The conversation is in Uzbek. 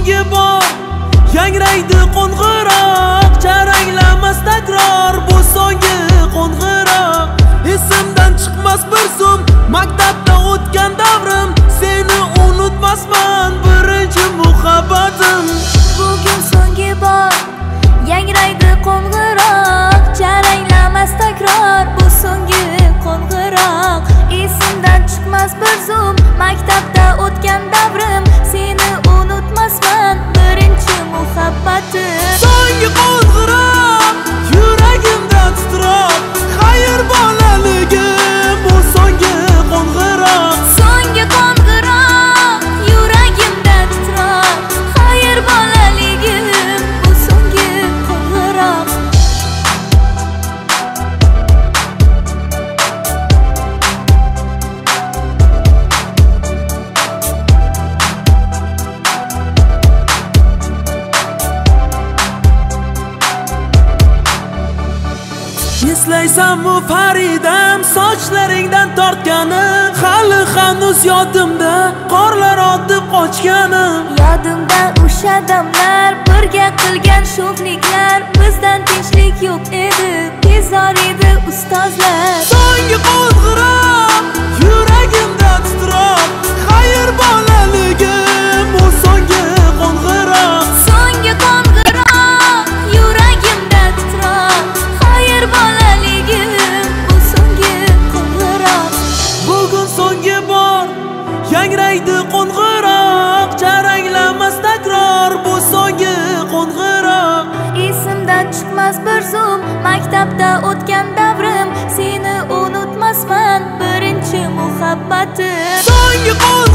so'nggi bor yangraydi qo'ng'iroq, charanglamas takror bu so'nggi qo'ng'iroq. Esimdan chiqmas bir zum maktabda o'tgan davrim, seni unutmasman birinchi muhabbatim. Bugun so'nggi bor yangraydi qo'ng'iroq, charanglamas takror bu so'nggi qo'ng'iroq. Esimdan chiqmas bir zum maktabda o'tgan davrim, seni unutmasman birinchi muhabbatim. So'nggi qo'ng'iroq yuragimda titroq, xayr bolaligim bu so'nggi qo'ng'iroq. So'nggi qo'ng'iroq yuragimda titroq, xayr bolaligim bu so'nggi qo'ng'iroq. Eslaysanmi Faridam, sochlaringdan tortganim, hali hanuz yodimda qorlar otib qochganim. Yodimda o'sha damlar, birga qilgan sho'xliklar, bizdan tinchlik yo'q edi, tezor edi ustozlar. So'nggi qo'ng'iroq yuragimda titroq, xayr bolaligim bu so'nggi qo'ng'iroq. So'nggi qo'ng'iroq yuragimda titroq, xayr bolaligim bu so'nggi qo'ng'iroq. Bugun so'nggi bor yangraydi qo'ng'iroq, charanglamas takror bu so'nggi qo'ng'iroq. Esimdan chiqmas bir zum maktabda o'tgan davrim, seni unutmasman birinchi muhabbatim. So'nggi qo'ng'iroq